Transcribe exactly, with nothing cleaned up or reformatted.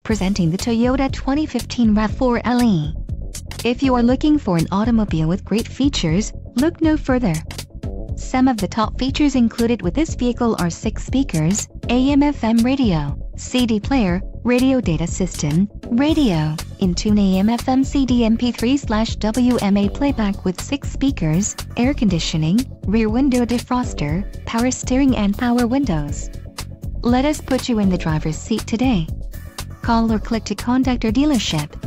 Presenting the Toyota twenty fifteen RAV four L E. If you are looking for an automobile with great features, look no further. Some of the top features included with this vehicle are six speakers, A M F M radio, C D player, radio data system, radio, in-tune A M F M C D M P three slash W M A playback with six speakers, air conditioning, rear window defroster, power steering and power windows. Let us put you in the driver's seat today. Call or click to contact our dealership.